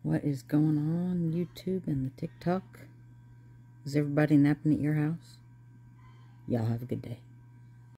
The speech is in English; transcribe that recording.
What is going on YouTube and the TikTok? Is everybody napping at your house? Y'all have a good day.